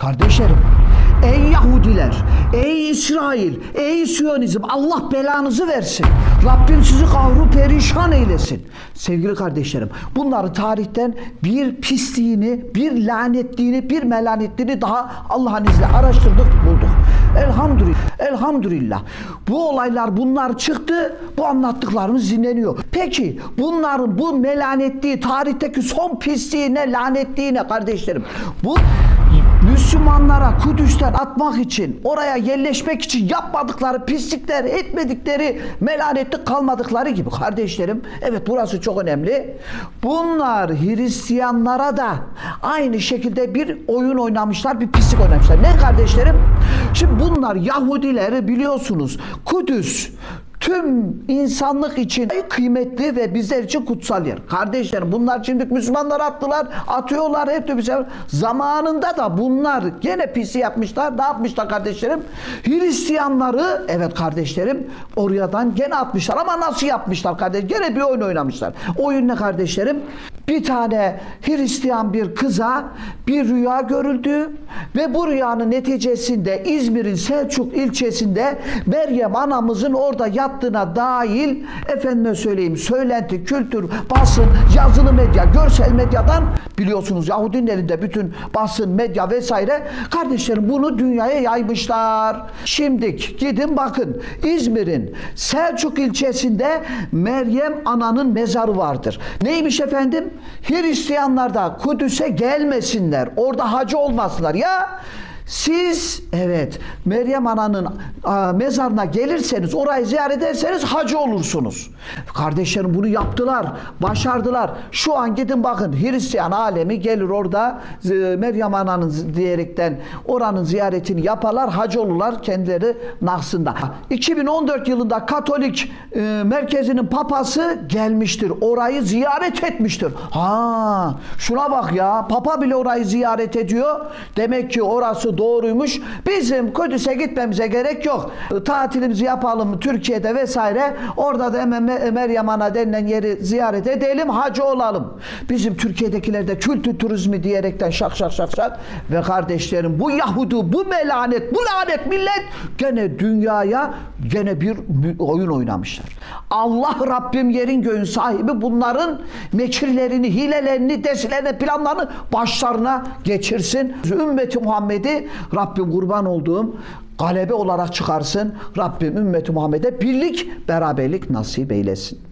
Kardeşlerim, ey Yahudiler, ey İsrail, ey Siyonizm, Allah belanızı versin. Rabbim sizi kahru perişan eylesin. Sevgili kardeşlerim, bunları tarihten bir pisliğini, bir lanetliğini, bir melanetliğini daha Allah'ın izniyle araştırdık, bulduk. Elhamdülillah, elhamdülillah. Bu olaylar, bunlar çıktı, bu anlattıklarımız dinleniyor. Peki bunların bu melanetliği, tarihteki son pisliğine, lanetliğine kardeşlerim, bu Müslümanlara Kudüs'ten atmak için, oraya yerleşmek için yapmadıkları pislikler, etmedikleri melanetlik kalmadıkları gibi kardeşlerim, evet burası çok önemli. Bunlar Hristiyanlara da aynı şekilde bir oyun oynamışlar, bir pislik oynamışlar. Ne kardeşlerim? Şimdi bunlar Yahudileri biliyorsunuz, Kudüs tüm insanlık için kıymetli ve bizler için kutsal yer. Kardeşlerim, bunlar şimdi Müslümanlar attılar, atıyorlar, hep de bize. Zamanında da bunlar gene pisi yapmışlar. Ne yapmışlar kardeşlerim? Hristiyanları, evet kardeşlerim, oradan gene atmışlar. Ama nasıl yapmışlar kardeşlerim? Gene bir oyun oynamışlar. Oyun ne kardeşlerim? Bir tane Hristiyan bir kıza bir rüya görüldü ve bu rüyanın neticesinde İzmir'in Selçuk ilçesinde Meryem anamızın orada yattığına dair, efendime söyleyeyim, söylenti, kültür, basın, yazılı medya, görsel medyadan, biliyorsunuz Yahudinin elinde bütün basın, medya vesaire, kardeşlerim bunu dünyaya yaymışlar. Şimdi gidin bakın, İzmir'in Selçuk ilçesinde Meryem ananın mezarı vardır. Neymiş efendim? Hristiyanlar da Kudüs'e gelmesinler, orada hacı olmasınlar. Ya siz, evet, Meryem Ana'nın mezarına gelirseniz, orayı ziyaret ederseniz hacı olursunuz. Kardeşlerim bunu yaptılar, başardılar. Şu an gidin bakın, Hristiyan alemi gelir orada Meryem Ana'nın diyerekten oranın ziyaretini yaparlar, hacı olurlar kendileri nahsında. 2014 yılında Katolik merkezinin papası gelmiştir, orayı ziyaret etmiştir. Ha, şuna bak ya, papa bile orayı ziyaret ediyor. Demek ki orası doğruymuş. Bizim Kudüs'e gitmemize gerek yok. Tatilimizi yapalım Türkiye'de vesaire. Orada da hemen Meryem Ana denilen yeri ziyaret edelim, hacı olalım. Bizim Türkiye'dekiler de kültür turizmi diyerekten şak şak şak şak. Ve kardeşlerim, bu Yahudi, bu melanet, bu lanet millet gene dünyaya gene bir oyun oynamışlar. Allah Rabbim yerin göğün sahibi bunların mekirlerini, hilelerini, desilerini, planlarını başlarına geçirsin. Ümmeti Muhammed'i Rabbim kurban olduğum galebe olarak çıkarsın. Rabbim ümmeti Muhammed'e birlik, beraberlik nasip eylesin.